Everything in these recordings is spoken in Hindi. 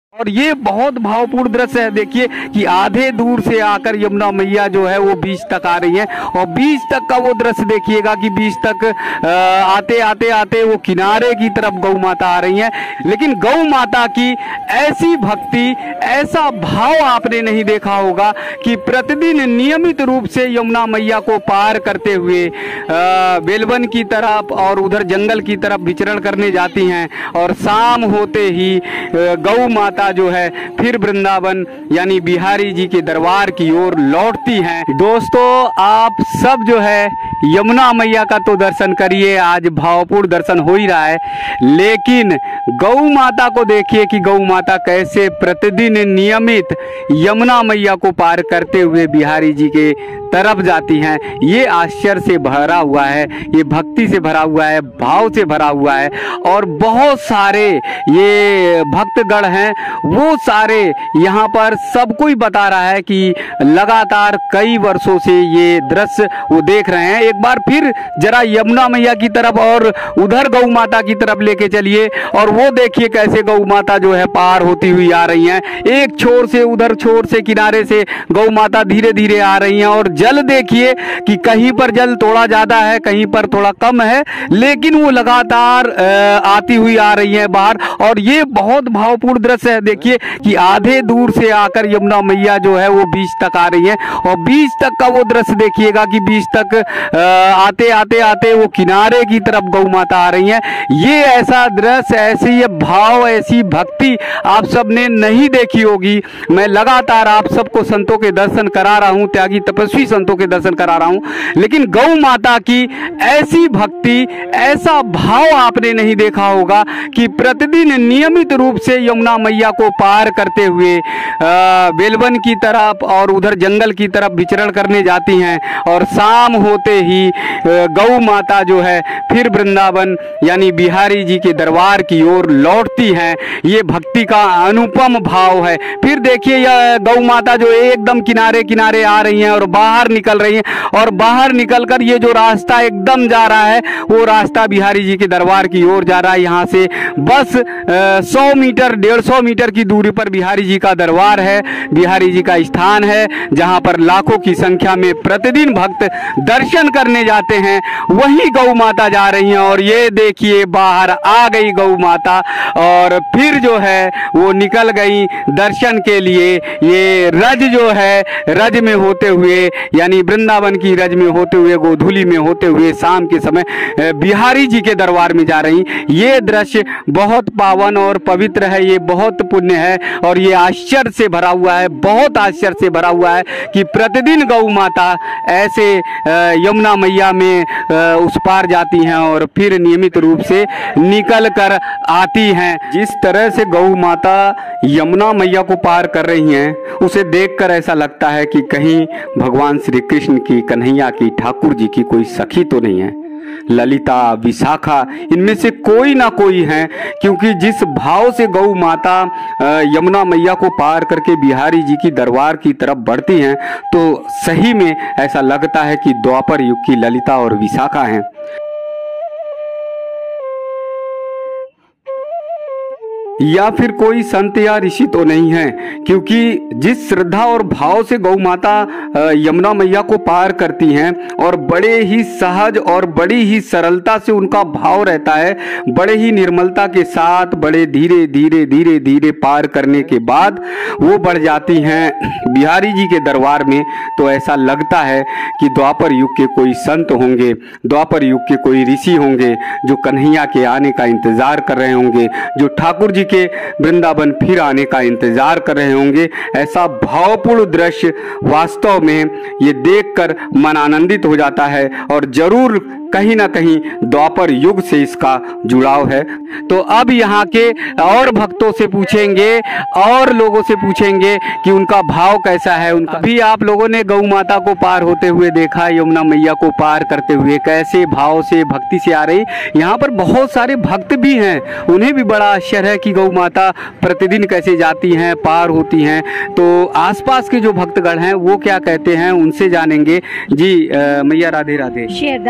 और ये बहुत भावपूर्ण दृश्य है। देखिए कि आधे दूर से आकर यमुना मैया जो है वो बीच तक आ रही है और बीच तक का वो दृश्य देखिएगा कि बीच तक आते आते आते वो किनारे की तरफ गौ माता आ रही है। लेकिन गौ माता की ऐसी भक्ति, ऐसा भाव आपने नहीं देखा होगा कि प्रतिदिन नियमित रूप से यमुना मैया को पार करते हुए बेलवन की तरफ और उधर जंगल की तरफ विचरण करने जाती हैं और शाम होते ही गौ माता जो है फिर वृंदावन यानी बिहारी जी के दरबार की ओर लौटती हैं। दोस्तों, आप सब जो है यमुना मैया का तो दर्शन करिए, आज भावपूर्ण दर्शन हो ही रहा है, लेकिन गौ माता को देखिए कि गौ माता कैसे प्रतिदिन नियमित यमुना मैया को पार करते हुए बिहारी जी के तरफ जाती हैं। ये आश्चर्य से भरा हुआ है, ये भक्ति से भरा हुआ है, भाव से भरा हुआ है और बहुत सारे ये भक्तगण हैं, वो सारे यहाँ पर सबको ही बता रहा है कि लगातार कई वर्षों से ये दृश्य वो देख रहे हैं। एक बार फिर जरा यमुना मैया की तरफ और उधर गौ माता की तरफ लेके चलिए और वो देखिए कैसे गौ माता जो है पार होती हुई आ रही हैं। एक छोर से उधर छोर से किनारे से गौ माता धीरे धीरे आ रही हैं और जल देखिए कि कहीं पर जल थोड़ा ज्यादा है, कहीं पर थोड़ा कम है, लेकिन वो लगातार आती हुई आ रही है बाहर। और ये बहुत भावपूर्ण दृश्य है। देखिए कि आधे दूर से आकर यमुना मैया जो है वो बीच तक आ रही है और बीच तक का वो दृश्य देखिएगा कि बीच तक आते आते आते वो किनारे की तरफ गौ माता आ रही है। ये ऐसा दृश्य, ऐसी ये भाव, ऐसी भक्ति आप सबने नहीं देखी होगी। मैं लगातार आप सबको संतों के दर्शन करा रहा हूँ, त्यागी तपस्वी संतों के दर्शन करा रहा हूँ, लेकिन गौ माता की ऐसी भक्ति, ऐसा भाव आपने नहीं देखा होगा कि प्रतिदिन नियमित रूप से यमुना मैया को पार करते हुए बेलवन की तरफ और उधर जंगल की तरफ विचरण करने जाती हैं और शाम होते ही गौ माता जो है फिर वृंदावन यानी बिहारी जी के दरबार की ओर लौटती हैं। ये भक्ति का अनुपम भाव है। फिर देखिए यह गौ माता जो एकदम किनारे किनारे आ रही हैं और बाहर निकल रही हैं और बाहर निकलकर ये जो रास्ता एकदम जा रहा है वो रास्ता बिहारी जी के दरबार की ओर जा रहा है। यहाँ से बस 100 मीटर 150 मीटर की दूरी पर बिहारी जी का दरबार है, बिहारी जी का स्थान है, जहाँ पर लाखों की संख्या में प्रतिदिन भक्त दर्शन करने जाते हैं। वही गौ माता जा रही हैं और ये देखिए बाहर आ गई गौ माता और फिर जो है वो निकल गई दर्शन के लिए। ये रज जो है, रज में होते हुए यानी वृंदावन की रज में होते हुए, गोधूली में होते हुए शाम के समय बिहारी जी के दरबार में जा रही। ये दृश्य बहुत पावन और पवित्र है, ये बहुत पुण्य है और ये आश्चर्य से भरा हुआ है, बहुत आश्चर्य से भरा हुआ है कि प्रतिदिन गौ माता ऐसे यमुना मैया में उस पार जाती हैं और फिर नियमित रूप से निकल कर आती हैं। जिस तरह से गौ माता यमुना मैया को पार कर रही हैं, उसे देखकर ऐसा लगता है कि कहीं भगवान श्री कृष्ण की, कन्हैया की, ठाकुर जी की कोई सखी तो नहीं है। ललिता, विशाखा, इनमें से कोई ना कोई है, क्योंकि जिस भाव से गौ माता यमुना मैया को पार करके बिहारी जी की दरबार की तरफ बढ़ती हैं, तो सही में ऐसा लगता है कि द्वापर युग की ललिता और विशाखा हैं। या फिर कोई संत या ऋषि तो नहीं है, क्योंकि जिस श्रद्धा और भाव से गौ माता यमुना मैया को पार करती हैं और बड़े ही सहज और बड़ी ही सरलता से उनका भाव रहता है, बड़े ही निर्मलता के साथ बड़े धीरे धीरे धीरे धीरे पार करने के बाद वो बढ़ जाती हैं बिहारी जी के दरबार में, तो ऐसा लगता है कि द्वापर युग के कोई संत होंगे, द्वापर युग के कोई ऋषि होंगे जो कन्हैया के आने का इंतजार कर रहे होंगे, जो ठाकुर जी के वृंदावन फिर आने का इंतजार कर रहे होंगे। ऐसा भावपूर्ण दृश्य वास्तव में ये देखकर मन आनंदित हो जाता है और जरूर कहीं ना कहीं द्वापर युग से इसका जुड़ाव है। तो अब यहाँ के और भक्तों से पूछेंगे और लोगों से पूछेंगे कि उनका भाव कैसा है। उनका भी आप लोगों ने गौ माता को पार होते हुए देखा, यमुना मैया को पार करते हुए कैसे भाव से, भक्ति से आ रही। यहाँ पर बहुत सारे भक्त भी हैं, उन्हें भी बड़ा आश्चर्य है कि गौ माता प्रतिदिन कैसे जाती हैं, पार होती हैं। तो आसपास के जो भक्तगण हैं वो क्या कहते हैं, उनसे जानेंगे। जी मैया राधे राधे। शेरदास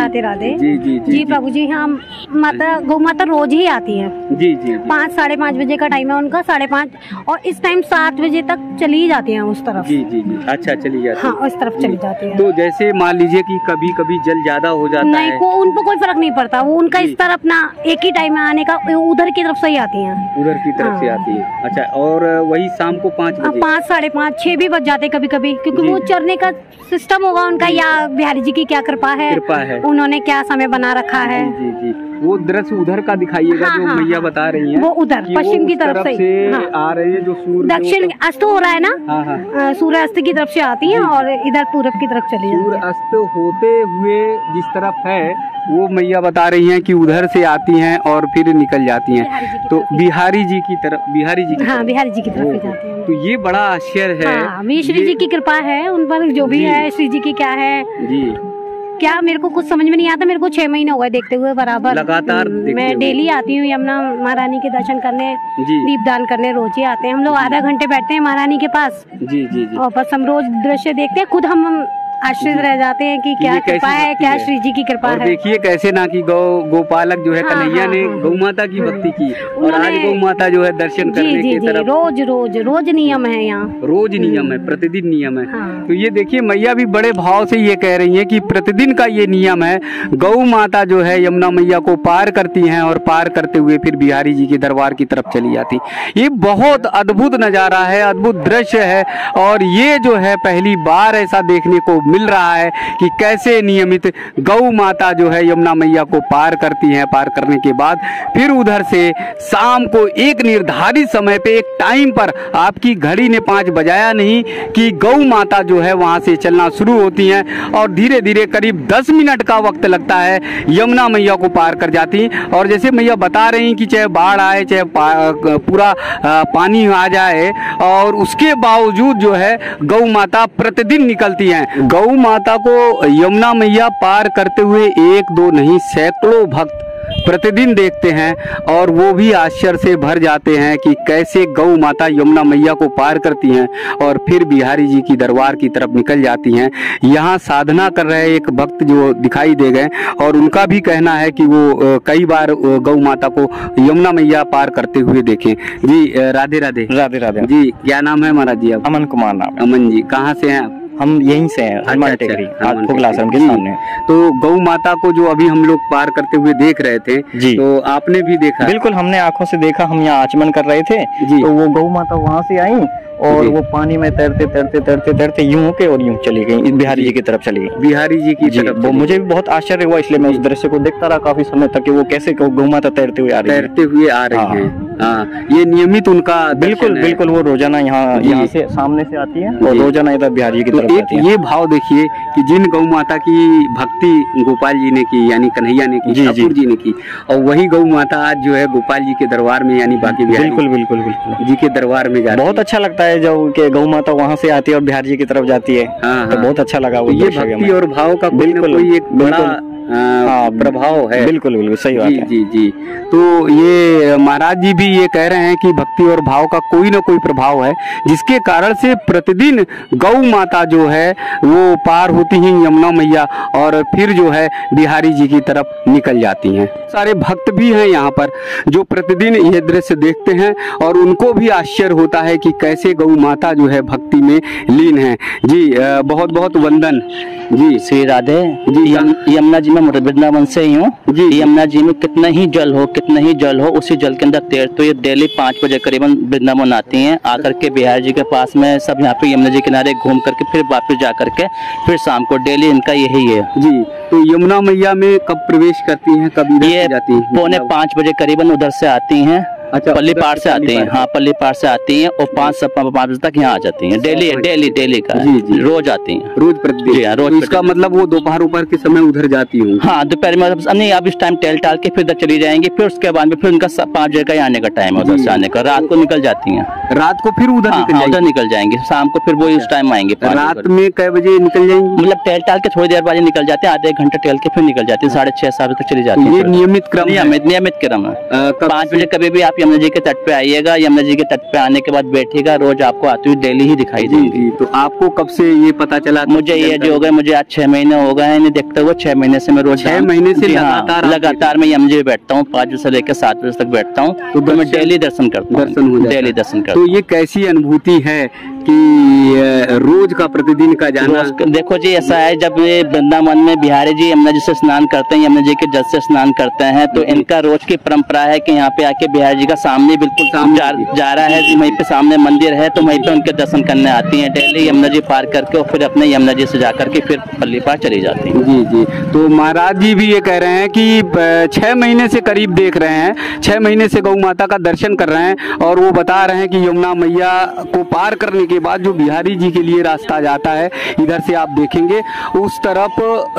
राधे राधे। जी जी जी प्रभु जी, हाँ माता गौ माता रोज ही आती है। जी जी 5 साढ़े 5 बजे का टाइम है उनका, 5:30, और इस टाइम 7 बजे तक चली ही जाती है उस तरफ। जी जी जी अच्छा चली जाती है। हाँ उस तरफ चली जाती है। तो जैसे मान लीजिए कि कभी कभी जल ज्यादा हो जाता नहीं, है, उनको कोई फर्क नहीं पड़ता, वो उनका इस तरफ अपना एक ही टाइम में आने का, उधर की तरफ से ही आती है। उधर की तरफ से आती है। अच्छा, और वही शाम को 5 बजे? 5 साढ़े 5 6 भी बज जाते कभी कभी, क्योंकि वो चरने का सिस्टम होगा उनका, या बिहारी जी की क्या कृपा है, उन्होंने क्या समय बना रखा है। जी जी वो दृश्य उधर का दिखाइएगा। हाँ, जो हाँ, मैया बता रही हैं, वो उधर पश्चिम की तरफ से आ रही है, जो सूर्य दक्षिण अस्त हो रहा है ना, सूर्य अस्त की तरफ से आती है और इधर पूरब की तरफ चली जाती है। सूर्य अस्त होते हुए जिस तरफ है वो मैया बता रही हैं कि उधर से आती हैं और फिर निकल जाती हैं। तो बिहारी जी की तरफ, बिहारी जी की तरफ जाती हैं। तो ये बड़ा आश्चर्य है। श्री जी की कृपा है उन पर, जो भी है श्री जी की क्या है जी, क्या मेरे को कुछ समझ में नहीं आता। मेरे को 6 महीने हो गए देखते हुए बराबर, लगातार मैं डेली आती हूँ यमुना महारानी के दर्शन करने, दीपदान करने रोज ही आते हैं हम लोग। आधा घंटे बैठते हैं महारानी के पास जी जी और बस हम रोज दृश्य देखते हैं, खुद हम आश्चर्य रह जाते हैं कि क्या कृपा है, क्या श्री जी की कृपा है। देखिए कैसे ना कि गोपालक जो है कन्हैया ने गौ माता की भक्ति की, और आज गौ माता जो है दर्शन करने की तरफ रोज नियम है यहाँ, रोज नियम है, प्रतिदिन नियम है। तो ये देखिए मैया भी बड़े भाव से ये कह रही है कि प्रतिदिन का ये नियम है। गौ माता जो है यमुना मैया को पार करती हैं और पार करते हुए फिर बिहारी जी के दरबार की तरफ चली जाती। ये बहुत अद्भुत नजारा है, अद्भुत दृश्य है, और ये जो है पहली बार ऐसा देखने को मिल रहा है कि कैसे नियमित गौ माता जो है यमुना मैया को पार करती हैं। पार करने के बाद फिर उधर से शाम को एक निर्धारित समय पे, एक टाइम पर, आपकी घड़ी ने 5 बजाया नहीं कि गौ माता जो है वहां से चलना शुरू होती हैं और धीरे धीरे करीब 10 मिनट का वक्त लगता है, यमुना मैया को पार कर जाती। और जैसे मैया बता रही कि चाहे बाढ़ आए, चाहे पूरा पानी आ जाए, और उसके बावजूद जो है गौ माता प्रतिदिन निकलती हैं। गौ माता को यमुना मैया पार करते हुए 1 2 नहीं सैकड़ों भक्त प्रतिदिन देखते हैं, और वो भी आश्चर्य से भर जाते हैं कि कैसे गौ माता यमुना मैया को पार करती हैं और फिर बिहारी जी की दरबार की तरफ निकल जाती हैं। यहाँ साधना कर रहे एक भक्त जो दिखाई दे गए, और उनका भी कहना है कि वो कई बार गौ माता को यमुना मैया पार करते हुए देखें। जी राधे राधे। राधे राधे जी, क्या नाम है महाराज जी? अमन कुमार नाम। अमन जी, कहाँ से हैं आप? हम यहीं से हैं, हनुमान टेकरी आश्रम के सामने। तो गौ माता को जो अभी हम लोग पार करते हुए देख रहे थे जी, तो आपने भी देखा? बिल्कुल, हमने आंखों से देखा। हम यहाँ आचमन कर रहे थे जी, तो वो गौ माता वहाँ से आई और वो पानी में तैरते तैरते तैरते तैरते यूं होके और यूं चली गई, बिहारी जी की तरफ चली गई। बिहारी जी की तरफ। वो मुझे भी बहुत आश्चर्य हुआ, इसलिए मैं उस दृश्य को देखता रहा काफी समय तक कि वो कैसे गौ माता तैरते हुए आ रही है। ये नियमित उनका बिल्कुल वो रोजाना यहाँ से सामने से आती है और रोजाना इधर बिहारी जी की तरफ आती है। ये भाव देखिए कि जिन गौ माता की भक्ति गोपाल जी ने की, यानी कन्हैया ने की, ठाकुर जी ने की, और वही गौ माता आज जो है गोपाल जी के दरबार में, यानी बाकी बिल्कुल जी के दरबार में जाती है। बहुत अच्छा लगता है जब के गौ माता वहाँ से आती है और बिहारी जी की तरफ जाती है। तो बहुत अच्छा लगा वो। ये भक्ति और भाव का कोई एक बड़ा प्रभाव है। बिल्कुल सही बात है। जी। तो ये महाराज जी भी ये कह रहे हैं कि भक्ति और भाव का कोई ना कोई प्रभाव है, जिसके कारण से प्रतिदिन गौ माता जो है वो पार होती हैं यमुना मैया, और फिर जो है बिहारी जी की तरफ निकल जाती हैं। सारे भक्त भी हैं यहाँ पर जो प्रतिदिन ये दृश्य देखते हैं, और उनको भी आश्चर्य होता है कि कैसे गौ माता जो है भक्ति में लीन है। जी बहुत बहुत वंदन जी। श्री राधे जी। यमुना जी में वृंदावन से ही हूँ जी। यमुना जी में कितना ही जल हो उसी जल के अंदर तैरते हुए डेली 5 बजे करीबन वृंदावन आती हैं। आकर के बिहारी जी के पास में सब यहाँ पे यमुना जी किनारे घूम करके फिर वापस जा करके फिर शाम को डेली इनका यही है जी। तो यमुना मैया में कब प्रवेश करती हैं, कब ये जाती हैं? 4:45 बजे करीबन उधर से आती हैं। अच्छा, पल्ली पार से आती हैं। हाँ, पल्ली पार से आती हैं और 5 बजे तक यहाँ आ जाती हैं। डेली का जी। रोज आती हैं, रोज प्रतिदिन। रोज। तो इसका मतलब वो दोपहर के समय उधर जाती हूँ? हाँ, दोपहर में नहीं, अब इस टाइम टेल टाल के फिर चली जाएंगी। फिर उसके बाद में फिर उनका 5 बजे का आने का टाइम है, उधर से आने का। रात को निकल जाती हैं, रात को फिर उधर निकल जाएंगे। शाम को फिर वो इस टाइम आएंगे। रात में कै बजे निकल जाएंगे? मतलब टेल टाल के थोड़ी देर बाद निकल जाते हैं, आधे घंटे टेल के फिर निकल जाती है। 6:30 7 बजे तक चली जाती है। ये नियमित क्रम है? नियमित क्रम है। 5 बजे कभी भी आप आप यमुना जी के तट पे आइएगा, यमुना जी के तट पे आने के बाद बैठिएगा, रोज आपको आती हुई डेली ही दिखाई देगी। तो आपको कब से ये पता चला? मुझे ये जो हो गया, मुझे आज 6 महीने हो गए हैं देखते हुए। 6 महीने से मैं रोज 6 महीने से लगातार मैं यमुना जी बैठता हूँ। 5 बजे से लेकर 7 बजे तक बैठता हूँ, तो मैं डेली दर्शन करता हूँ। डेली दर्शन करता हूँ। तो ये कैसी अनुभूति है कि रोज का प्रतिदिन का जाना? देखो जी, ऐसा है, जब वृंदावन में बिहारी जी यमुना जी से स्नान करते हैं, यमुना जी के जल से स्नान करते हैं, तो इनका रोज की परंपरा है कि यहाँ पे आके बिहारी जी का सामने बिल्कुल जा रहा है, वहीं पे सामने मंदिर है, तो वहीं पे उनके दर्शन करने आती हैं डेली, यमुना जी पार करके, और फिर अपने यमुना जी से जाकर के फिर पल्ली पार चली जाती हैं। जी जी। तो महाराज जी भी ये कह रहे हैं कि 6 महीने से करीब देख रहे हैं, 6 महीने से गौ माता का दर्शन कर रहे हैं, और वो बता रहे हैं कि यमुना मैया को पार करने के बाद जो बिहारी जी के लिए रास्ता जाता है, इधर से आप देखेंगे उस तरफ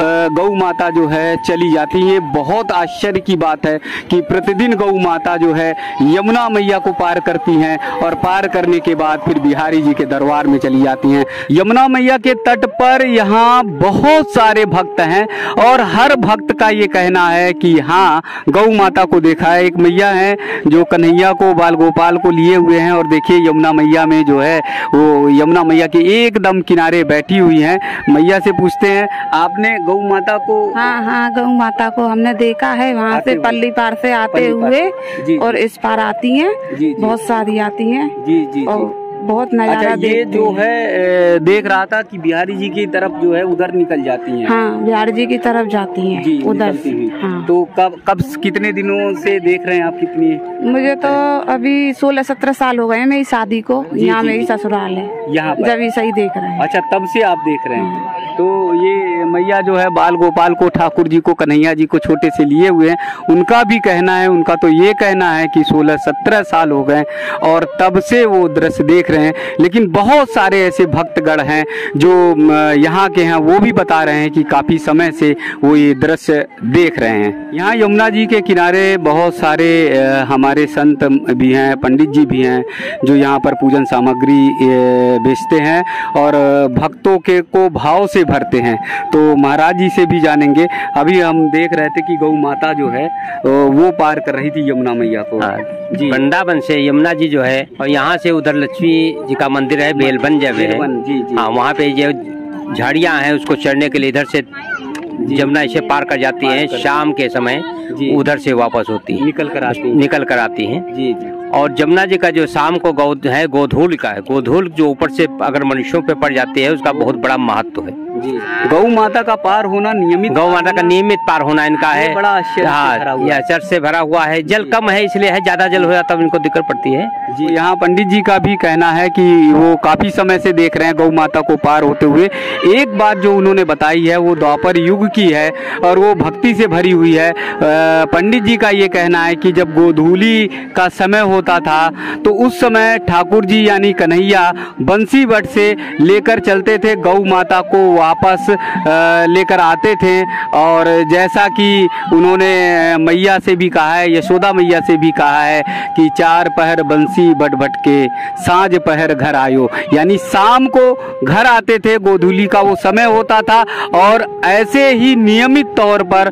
गौ माता जो है चली जाती है। बहुत आश्चर्य की बात है कि प्रतिदिन गौ माता जो है यमुना मैया को पार करती हैं, और पार करने के बाद फिर बिहारी जी के दरबार में चली जाती हैं। यमुना मैया के तट पर यहाँ बहुत सारे भक्त हैं, और हर भक्त का ये कहना है कि हाँ, गौ माता को देखा है। एक मैया है जो कन्हैया को, बाल गोपाल को लिए हुए हैं, और देखिए यमुना मैया में जो है वो यमुना मैया के एकदम किनारे बैठी हुई हैं। मैया से पूछते हैं, आपने गौ माता को? हाँ, गौ माता को हमने देखा है, वहाँ से पल्ली पार से आते हुए और इस पार आती हैं, बहुत सारी आती हैं। जी जी। बहुत नजारा ये जो है देख रहा था कि बिहारी जी की तरफ जो है उधर निकल जाती हैं। हाँ, बिहारी जी की तरफ जाती हैं उधर। हाँ। तो कब कितने दिनों से देख रहे हैं आप? कितनी? मुझे तो अभी 16-17 साल हो गए हैं मेरी शादी को। यहाँ मेरी ससुराल है, यहाँ जब ही सही देख रहे हैं। अच्छा, तब से आप देख रहे हैं। तो ये मैया जो है बाल गोपाल को, ठाकुर जी को, कन्हैया जी को छोटे से लिए हुए हैं। उनका भी कहना है, उनका तो ये कहना है कि 16-17 साल हो गए और तब से वो दृश्य देख रहे हैं। लेकिन बहुत सारे ऐसे भक्तगण हैं जो यहाँ के हैं, वो भी बता रहे हैं कि काफ़ी समय से वो ये दृश्य देख रहे हैं। यहाँ यमुना जी के किनारे बहुत सारे हमारे संत भी हैं, पंडित जी भी हैं, जो यहाँ पर पूजन सामग्री बेचते हैं और भक्तों के को भाव से भरते हैं। तो महाराज जी से भी जानेंगे। अभी हम देख रहे थे कि गौ माता जो है वो पार कर रही थी यमुना मैया को। जी, वृंदावन से यमुना जी जो है, और यहाँ से उधर लक्ष्मी जी का मंदिर है, बेलबन जब है। हाँ, वहाँ पे जो झाड़ियाँ हैं उसको चढ़ने के लिए इधर से यमुना इसे पार कर जाती हैं। शाम के समय उधर से वापस होती है, निकल कर आती हैं। जी जी। और यमुना जी का जो शाम को गोधूल का है, गोधूल जो ऊपर से अगर मनुष्यों पे पड़ जाती है, उसका बहुत बड़ा महत्व है। जी। गौ माता का पार होना नियमित, गौ माता का नियमित पार होना इनका है। बड़ा आश्चर्य से भरा हुआ है। जल कम है इसलिए है, ज्यादा जल हो जाता तब इनको दिक्कत पड़ती है। जी। यहाँ पंडित जी का भी कहना है कि वो काफी समय से देख रहे हैं गौ माता को पार होते हुए। एक बात जो उन्होंने बताई है वो द्वापर युग की है और वो भक्ति से भरी हुई है। पंडित जी का ये कहना है कि जब गोधूली का समय होता था तो उस समय ठाकुर जी यानी कन्हैया बंसी बट से लेकर चलते थे, गौ माता को वापस लेकर आते थे। और जैसा कि उन्होंने मैया से भी कहा है, यशोदा मैया से भी कहा है कि 4 पहर बंसी बट बट के साँझ पहर घर आयो, यानी शाम को घर आते थे, गोधूली का वो समय होता था। और ऐसे ही नियमित तौर पर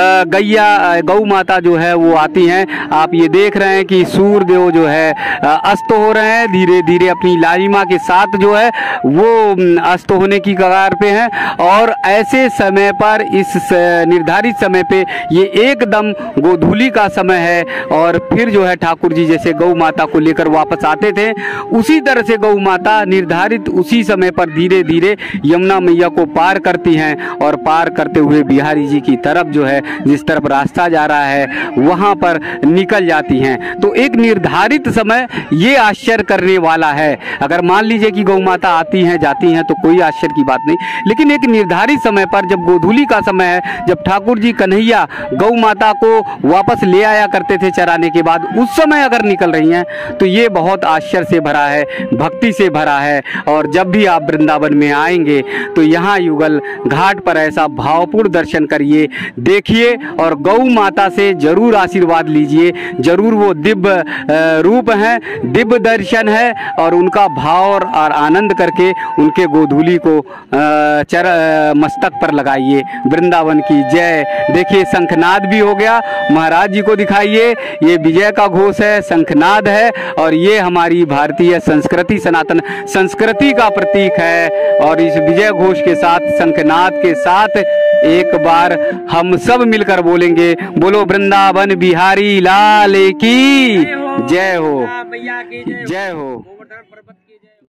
गौ माता जो है वो आती हैं। आप ये देख रहे हैं कि सूर्यदेव जो है अस्त हो रहे हैं, धीरे धीरे अपनी लालिमा के साथ जो है वो अस्त होने की कगार पे हैं। और ऐसे समय पर इस निर्धारित समय पे ये एकदम गोधूली का समय है। और फिर जो है ठाकुर जी जैसे गौ माता को लेकर वापस आते थे, उसी तरह से गौ माता निर्धारित उसी समय पर धीरे धीरे यमुना मैया को पार करती हैं और पार करते हुए बिहारी जी की तरफ जो है, जिस तरफ रास्ता जा रहा है वहाँ पर निकल जाती हैं। तो एक निर्धारित समय ये आश्चर्य करने वाला है। अगर मान लीजिए कि गौ माता आती हैं जाती हैं तो कोई आश्चर्य की बात नहीं, लेकिन एक निर्धारित समय पर जब गोधूली का समय है, जब ठाकुर जी कन्हैया गौ माता को वापस ले आया करते थे चराने के बाद, उस समय अगर निकल रही हैं तो ये बहुत आश्चर्य से भरा है, भक्ति से भरा है। और जब भी आप वृंदावन में आएंगे तो यहाँ युगल घाट पर ऐसा भावपूर्ण दर्शन करिए, देखिए और गौ माता से जरूर आशीर्वाद लीजिए। जरूर वो दिव्य रूप है, दिव्य दर्शन है और उनका भाव और आनंद करके उनके गोधूली को मस्तक पर लगाइए। वृंदावन की जय। देखिए शंखनाद भी हो गया, महाराज जी को दिखाइए। ये विजय का घोष है, शंखनाद है, और ये हमारी भारतीय संस्कृति, सनातन संस्कृति का प्रतीक है। और इस विजय घोष के साथ, शंखनाद के साथ एक बार हम सब मिलकर बोलेंगे, बोलो वृंदावन बिहारी लाल की जय हो, जय हो।